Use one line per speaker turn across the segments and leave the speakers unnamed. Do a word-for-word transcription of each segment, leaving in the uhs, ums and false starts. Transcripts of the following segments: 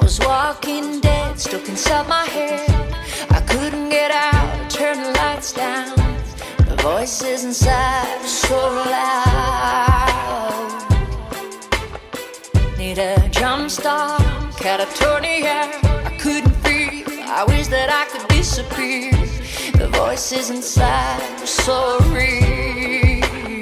was walking dead, stuck inside my head. I couldn't get out, turn the lights down. The voices inside were so loud. Need a jump start, catatonia. I couldn't feel, I wish that I could disappear. The voices inside were so real.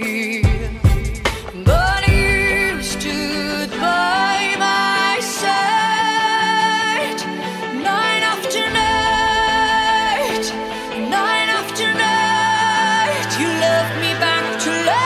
But you stood by my side, night after night, night after night. You loved me back to life.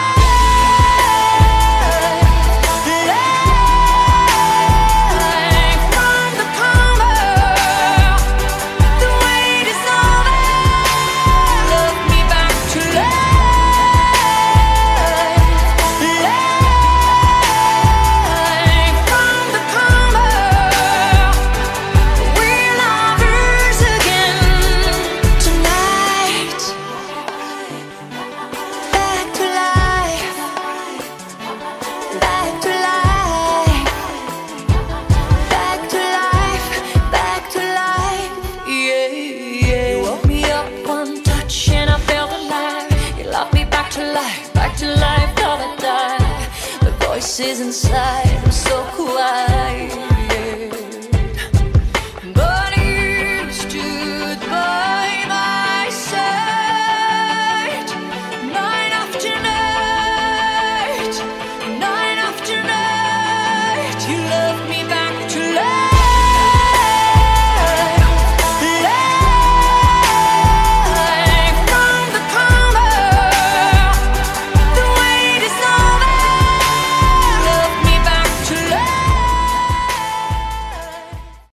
Voices inside, I'm so quiet.